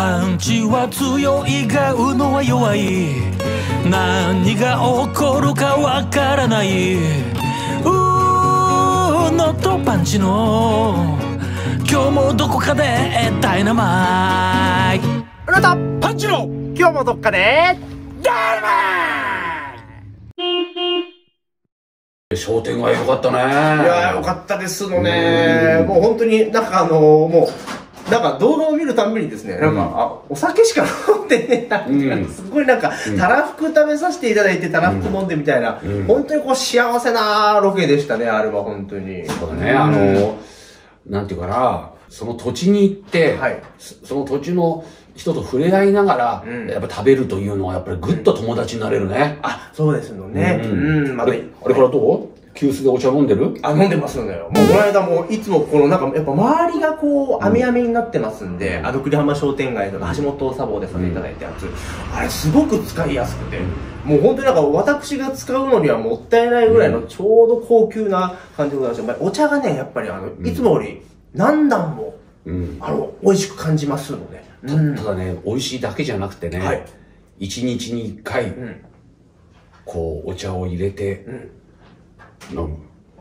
パンチは強いがうのは弱い。何が起こるかわからない。ノットパンチの今日もどこかでダイナマイト。 ノットパンチの今日もどっかでダイナマイト。 商店街良かったね。いや良かったですのね。もう本当になんかもうなんか動画を見るたんびにですね、なんか、お酒しか飲んでねえなっていう、すごいなんか、たらふく食べさせていただいて、たらふく飲んでみたいな、本当にこう幸せなロケでしたね、あれは本当に。 そうだね、なんていうかな、その土地に行って、その土地の人と触れ合いながら、やっぱ食べるというのはやっぱりぐっと友達になれるね。 あ、そうですよね。 あれからどう？急須でお茶飲んでる？ あ、飲んでますよね。もうこの間もいつもこのなんかやっぱ周りがこう網網になってますんで、栗浜商店街の橋本茶房でさせていただいたやつ、あれすごく使いやすくて、もう本当になんか私が使うのにはもったいないぐらいのちょうど高級な感じでございまして、お茶がねやっぱりいつもより何段も美味しく感じますので。 ただね、美味しいだけじゃなくてね、一日に一回こうお茶を入れて飲む。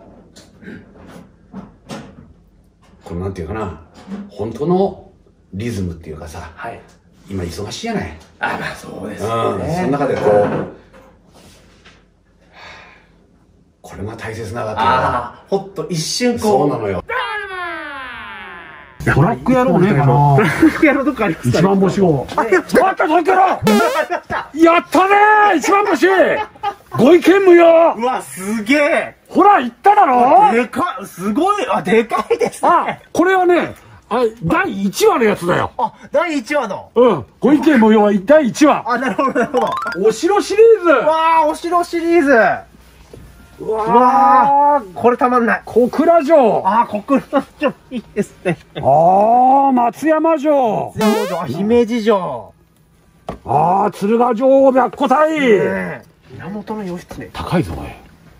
これなんていうかな、本当のリズムっていうかさ、今忙しいじゃない。 あ、まあそうですよね。 その中でこう、これが大切なわけよ。 ああ、ほっと一瞬こう。 そうなのよ。 トラック野郎ねえかな。 トラック野郎どっかありますか？ 一番星号。あ、やったぞ、いけろ。やったねー、一番星。ご意見無用。 うわ、すげえ。 ほら、言っただろ。 でかい、すごい、でかいですね。 あ、これはね、第1話のやつだよ。 あ、第1話の。 ご意見無用は第1話。 あ、なるほど、なるほど。 お城シリーズ。 わあ、お城シリーズ。うわあ、これたまんない。 小倉城。 あ、小倉城いいですね。 松山城。 松山城、姫路城。 鶴ヶ城白虎隊。 源義経。 高いぞ、おい。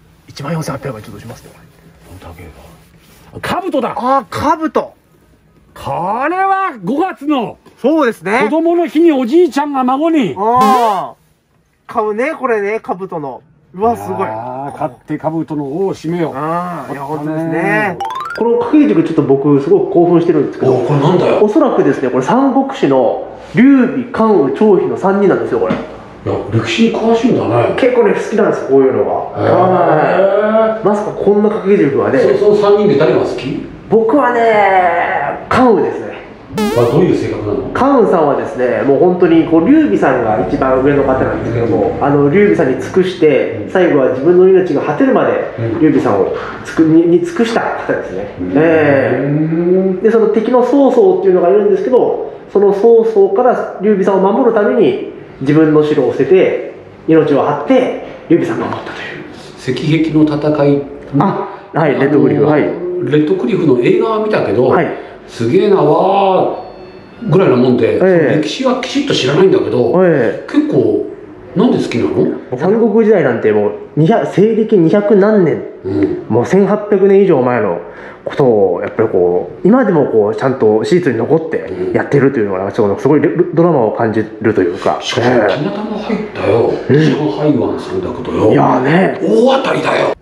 14,800円ちょっとしますね、これ。 高いぞ。兜だ。 兜。 これは5月の。 そうですね。 子供の日におじいちゃんが孫に。 買うね、これね、兜の。うわ、すごい。 買って兜の尾を締めよう。 いや、本当ですね。この掛け軸ちょっと僕すごく興奮してるんですけど、 これなんだよ。 おそらくですね、これ三国志の劉備、関羽、張飛の3人なんですよ、これ。 いや、歴史に詳しいんだね。 結構ね、好きなんです、こういうのが。まさかこんな掛け軸はね。 その3人で誰が好き？ 僕はね、関羽ですね。 どういう性格なの？ 関羽さんはですね、もう本当にこう劉備さんが一番上の方なんですけども、劉備さんに尽くして、最後は自分の命が果てるまで劉備さんをに尽くした方ですね。で、その敵の曹操っていうのがいるんですけど、その曹操から劉備さんを守るために自分の城を捨てて命を張って劉備さんを守ったという。 赤壁の戦い。 はい、レッドクリフ。はい、 レッドクリフの映画は見たけど、すげえなわーぐらいなもんで、歴史はきちっと知らないんだけど、結構なんで好きなの？ 三国時代なんてもう西暦200何年、もう1800年以上前のことをやっぱりこう今でもこうちゃんと史実に残ってやってるというのがすごいドラマを感じるというか。 しかもたまたま入ったよ、上海湾さんだけどよ。 いやね、 大当たりだよ。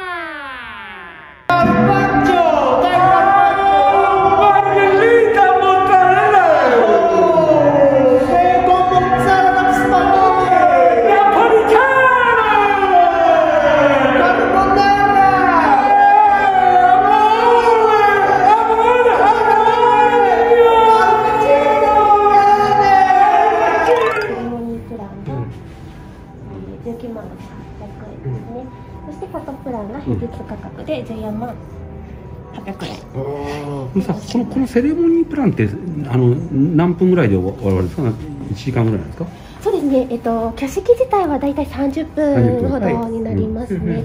19万800円ですね。そしてファトプランが平日価格で14万800円。 このセレモニープランって何分ぐらいで終わるんですか？1時間ぐらいなんですか？ そうですね。挙式自体はだいたい30分ほどになりますね。で、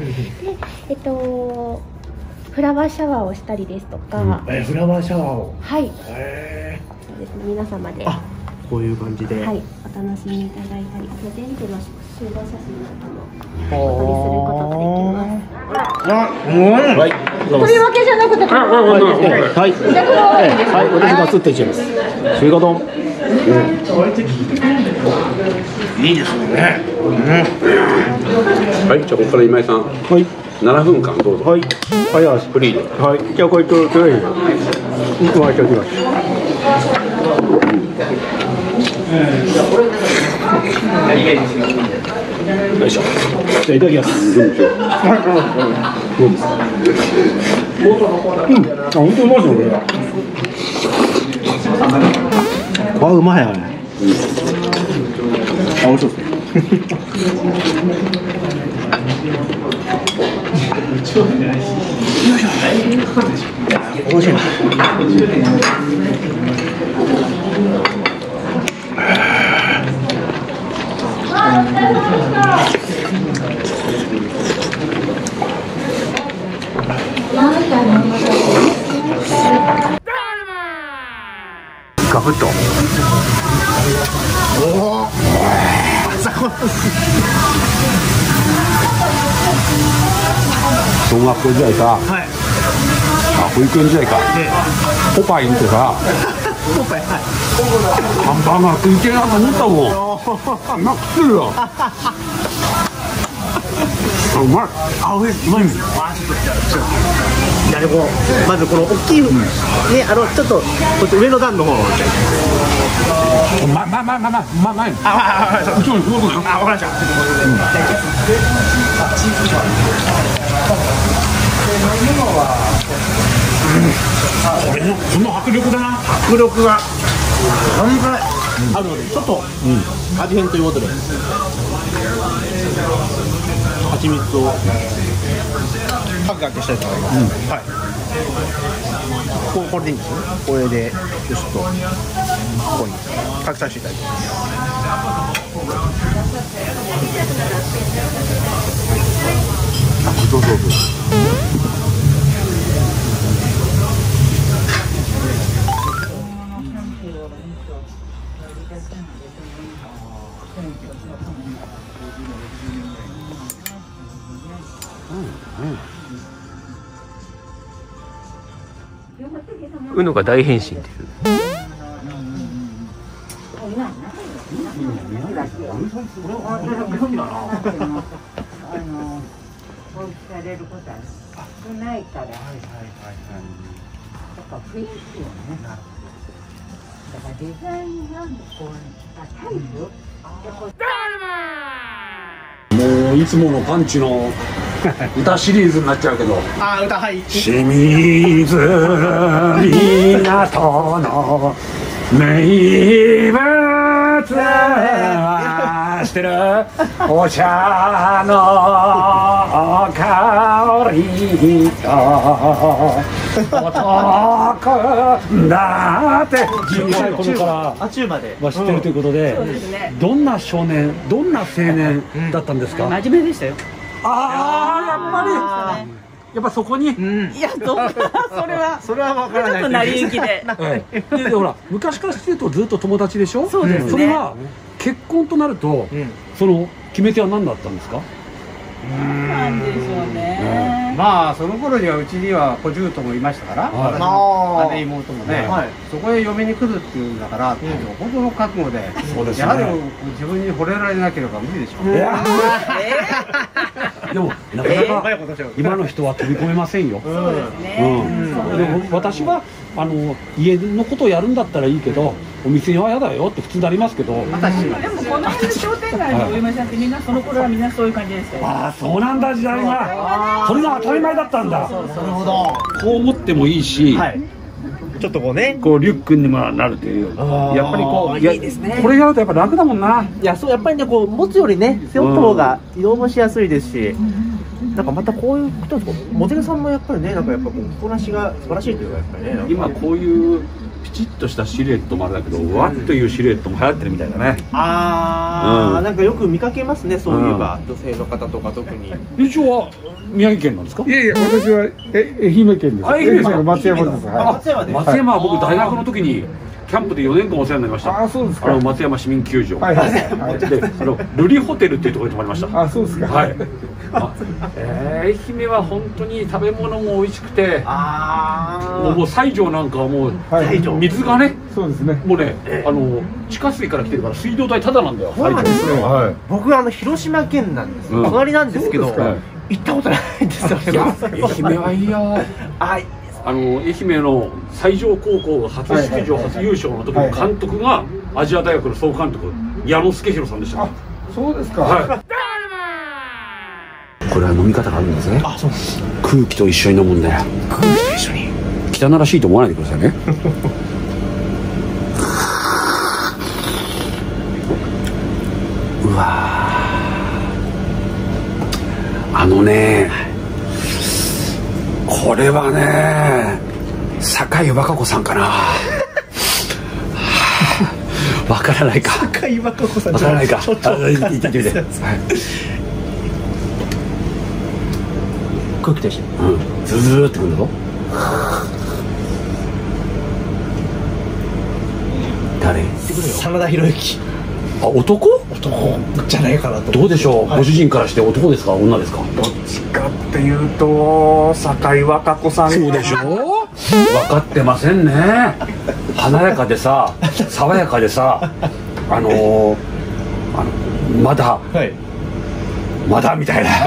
フラワーシャワーをしたりですとか。 フラワーシャワーを。 はい。そうですね。皆様で。 こういう感じで。 はい。お楽しみいただいたり、それで見てます。 集合写真とかもお撮りすることができます。 はいというわけじゃなくて、 はい、私が釣っていきます。スイカ丼。 いいですね。 はい、じゃあここから今井さん、 はい、 7分間どうぞ。 はい、はい、 フリーで。 はい、じゃあこれと、いきます。よいしょ。じゃあいただきます。どうですか。あ、本当うまいですね。これうまいよね。あ、美味しそうですね。美味しいな。ガブッと。小学校時代さ、保育園時代か、ポパイ見てさ、ハンバーガー食いてえなと思ったもん。今食ってるよ。うまい。あ、うまいんですよ。 いやでもまずこの大きいね、ちょっとこっち上の段の方。 まい。 あ、そうそうそう。あ、わかりました。 その迫力だな。 迫力が半端ないあるので、ちょっと味変ということで蜂蜜をかけかけしたいと思います。はい。これでいいんですよね。これでちょっとここにかけさせていただきます。 どうぞ。 うのが大変身っていう。 されることは少ないから、やっぱ雰囲気をね、だからデザインなんでこうタイプもういつものパンチの歌シリーズになっちゃうけど。 あ、歌、はい。 清水港の名物はしてるお茶の香りと男だって小さい頃から中まで知ってるということで、どんな少年、どんな青年だったんですか？ 真面目でしたよ。 ああ、やっぱそこに、 いや、どうかそれはわからない。 ちょっと成り行きで。 でほら昔からしてるとずっと友達でしょ。 そうですね。 それは結婚となると、その決め手は何だったんですか？ なんでしょうね。 まあその頃にはうちには小姑もいましたから、私の姉妹もね、そこへ嫁に来るっていうんだから、本当の覚悟で、やはり自分に惚れられなければ無理でしょう。 でもなかなか今の人は飛び込めませんよ。 そうですね。 でも私は家のことをやるんだったらいいけど、お店は嫌だよって普通になりますけど。でもこの辺商店街のお嫁さんってみんなその頃はみんなそういう感じでしたよ。 ああ、そうなんだ、時代がそれが当たり前だったんだ。なるほど。こう持ってもいいし、 ちょっとこうね、 こうリュックにもなるという。やっぱりこう、 いいですね。 これやるとやっぱ楽だもんな。 いや、そう、やっぱりね、こう持つよりね、背負った方が移動もしやすいですし、なんかまたこういうことですか、モデルさんもやっぱりね、なんかやっぱこうこなしが素晴らしいというか、やっぱりね、 今こういうピチッとしたシルエットもあれだけど、ワッというシルエットも流行ってるみたいだね。 なんかよく見かけますね、そういえば、女性の方とか特に。 一応は宮城県なんですか？ いやいや、私は愛媛県です。 愛媛県松山です。 松山は僕大学の時にキャンプで4年間お世話になりました。 あ、そうですか。 松山市民球場。 はいはい。 で、ルリホテルっていうところに泊まりました。 あ、そうですか。 はい。愛媛は本当に食べ物も美味しくて、もう西条なんかはもう水がね、 そうですね。 もうね、地下水から来てるから水道代タダなんだよ。 そうなんですよ。僕広島県なんです。隣なんですけど、行ったことないんですよ。 愛媛はいいよ。愛媛の西条高校が初出場初優勝の時の監督がアジア大学の総監督矢野助弘さんでした。 あ、そうですか。 はい。これは飲み方があるんですね。あ、そうです。空気と一緒に飲むんだよ。空気と一緒に。汚らしいと思わないでくださいね。うわこれはね、酒井和歌子さんかな。わからないか。 酒井和歌子さん。 わからないか。 ちょっと言ってみて。 空気と一緒に。 ズズーってくるぞ。誰？ 真田広之。 あ、男じゃないかなと。 どうでしょう、ご主人からして男ですか女ですか？ どっちかっていうと酒井和歌子さん。 そうでしょ分かってませんね。華やかでさ、爽やかでさ、まだみたいな。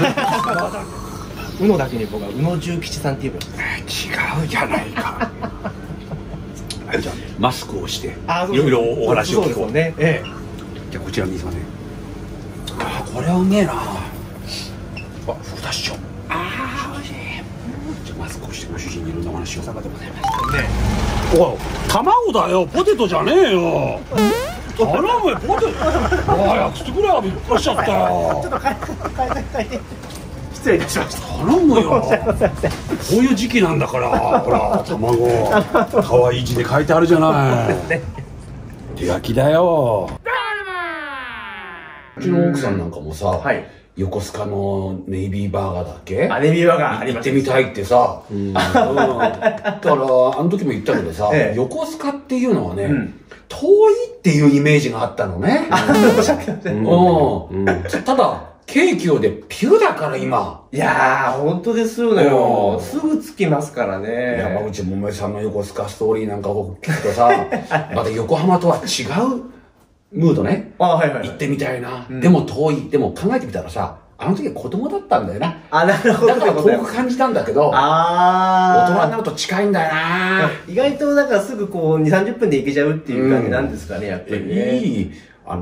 宇野だけに僕は宇野重吉さんっていう。違うじゃないか。じゃあマスクをしていろいろお話を聞こうね。じゃあこちらにですかね。あ、これはうめえな。あ、福田師匠。ああ、おいしい。じゃあマスクをしてご主人にいろんなお話を。さまでございましたね。おい、卵だよ、ポテトじゃねえよ。頼むよ、ポテト。早くしてくれよ、びっくりしちゃったよ。ちょっと変えて。失礼いたしました。頼むよ。こういう時期なんだから、ほら、卵。可愛い字で書いてあるじゃない。手焼きだよ。うちの奥さんなんかもさ、横須賀のネイビーバーガーだっけ？ ネイビーバーガー行ってみたいってさ。だからあの時も言ったけどさ、横須賀っていうのはね、遠いっていうイメージがあったのね。ただ京急でピューだから今。 いやー、本当ですよね。すぐ着きますからね。 山口百恵さんの横須賀ストーリーなんかを聞くとさ、また横浜とは違うムードね。行ってみたいな。でも遠い。でも考えてみたらさ、あの時は子供だったんだよな。 なるほど。 だから遠く感じたんだけど、大人になると近いんだよな。 意外とだからすぐこう2、30分で行けちゃうっていう感じなんですかね、やっぱりね。 いい、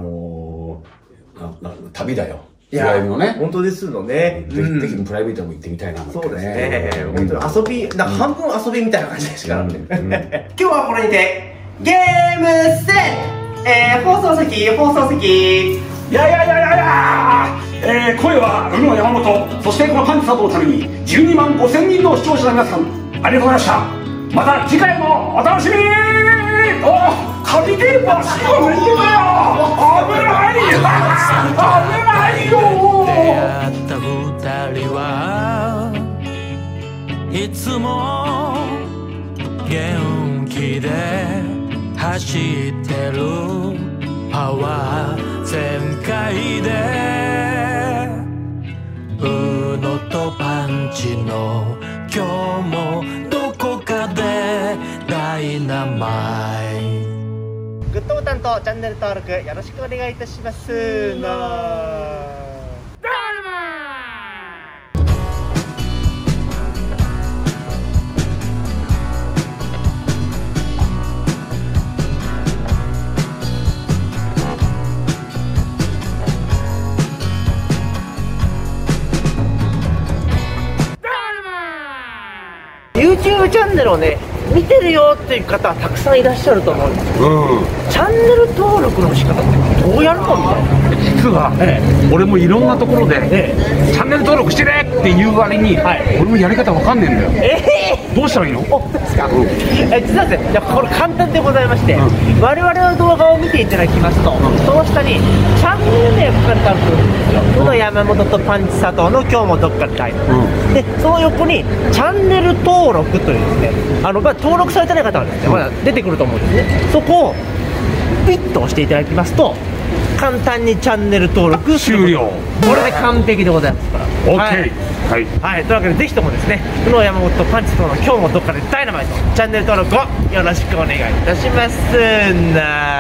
旅だよ。プライベートのね。 本当ですのね。 ぜひプライベートも行ってみたいな。 そうですね。本当に遊び、半分遊びみたいな感じですからね。今日はこれにて、ゲームセット放送席。 いや声は宇野山本、そしてこのパンチ佐藤のために12万5000人の視聴者の皆さん、ありがとうございました。また次回もお楽しみに。鍵電波しかないんだよ。危ないよ。 出会った二人はいつも元気で走ってる、パワー全開で宇野とパンチの今日もどこかでダイナマイト。 グッドボタンとチャンネル登録よろしくお願いいたします。YouTube チャンネルをね、見てるよっていう方はたくさんいらっしゃると思うんですよ。チャンネル登録の仕方ってどうやるのみたいな。 実は、俺もいろんなところで、チャンネル登録してねって言う割に、俺もやり方わかんねえんだよ。どうしたらいいの？ 本当ですか？実はですね、これ簡単でございまして、我々の動画を見ていただきますと、その下にチャンネル名が書かれてあると思うんですよ。この山本とパンチ佐藤の今日もどっかでタイム、でその横にチャンネル登録というですね、登録されてない方はですね、まだ出てくると思うんですね。そこをピッと押していただきますと、簡単にチャンネル登録終了。 これで完璧でございますから。 OK。はい。 はい。というわけでぜひともですね、この山本とパンチとの今日もどっかでダイナマイトチャンネル登録をよろしくお願いいたします。